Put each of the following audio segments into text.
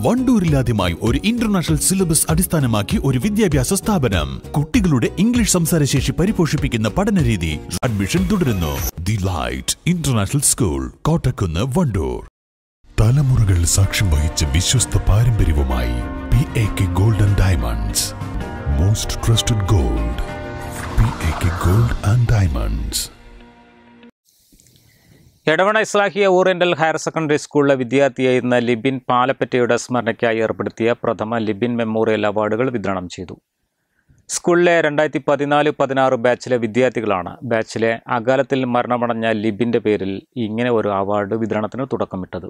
വണ്ടൂരിലാദ്യമായി ഒരു international syllabus അടിസ്ഥാനമാക്കി ഒരു വിദ്യാഭ്യാസ സ്ഥാപനം. കുട്ടികളുടെ ഇംഗ്ലീഷ് സംസാരശേഷി പരിപോഷിപ്പിക്കുന്ന പഠനരീതി. അഡ്മിഷൻ തുടരുന്നു. The Light International School, Kottakkunnu, Wandoor. തലമുറകൾ സാക്ഷ്യം വഹിച്ച വിശ്വസ്ത പാരമ്പര്യവുമായി PAK Gold and Diamonds. Most trusted gold. PAK Gold and Diamonds. Edavanna Islahiya oriental higher secondary സ്കൂളിലെ വിദ്യാർത്ഥിയായിരുന്ന ലിബിൻ പാലപ്പറ്റയുടെ സ്മരണയ്ക്കായി ഏർപ്പെടുത്തിയ പ്രഥമ ലിബിൻ മെമ്മോറിയൽ അവാർഡുകൾ വിതരണം ചെയ്തു. സ്കൂളിലെ 2014-16 ബാച്ചിലെ വിദ്യാർത്ഥികളാണ് ബാച്ചിലെ അകാലത്തിൽ മരണമടഞ്ഞ ലിബിൻ്റെ പേരിൽ ഇങ്ങനെ ഒരു അവാർഡ് വിതരണത്തിന് തുടക്കമിട്ടത്.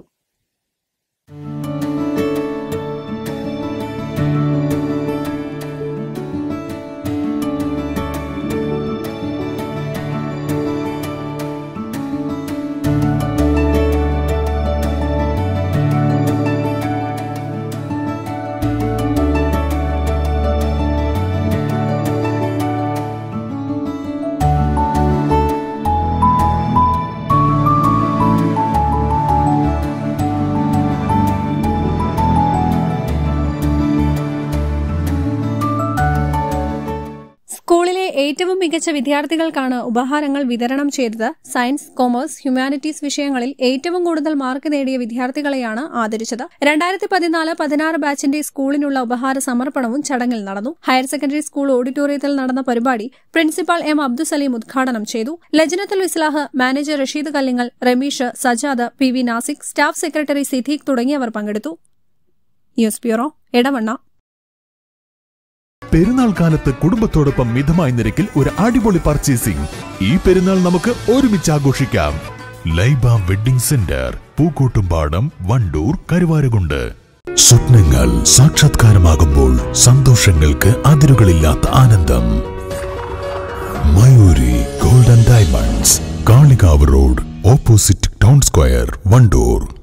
സ്കൂളിലെ ഏറ്റവും മികച്ച വിദ്യാർത്ഥികൾക്കാണ് ഉപഹാരങ്ങൾ വിതരണം ചെയ്തത്. സയൻസ്, കൊമേഴ്സ്, ഹ്യൂമാനിറ്റീസ് വിഷയങ്ങളിൽ ഏറ്റവും കൂടുതൽ മാർക്ക് നേടിയ വിദ്യാർത്ഥികളെയാണ് ആദരിച്ചത്. 2014-16 ബാച്ചിന്റെ സ്കൂളിനുള്ള ഉപഹാര സമർപ്പണവും ചടങ്ങിൽ നടന്നു. ഹയർ സെക്കൻഡറി സ്കൂൾ ഓഡിറ്റോറിയത്തിൽ നടന്ന പരിപാടി പ്രിൻസിപ്പൽ M. അബ്ദുസലീം ഉദ്ഘാടനം ചെയ്തു. Lajnathul Islah manager Rasheed Kallingal, Rameesh, Sajad, PV Nasik, staff secretary Siddique തുടങ്ങിയവർ പങ്കെടുത്തു. News bureau, Edavanna. പെരുന്നാൾ കാലത്ത് കുടുംബത്തോടൊപ്പം മിതമായ നിരക്കിൽ ഒരു അടിപൊളി പർച്ചേസിംഗ്. ഈ പെരുന്നാൾ നമുക്ക് ഒരുമിച്ച് ആഘോഷിക്കാം. Laiba wedding centre, Pookkottumpadam, Wandoor, Karuvarakundu. സ്വപ്നങ്ങൾ സാക്ഷാത്കാരമാകുമ്പോൾ സന്തോഷങ്ങൾക്ക് അതിരുകളില്ലാത്ത ആനന്ദം. Mayuri gold and diamonds, Kalikavu road, opposite town square, Wandoor.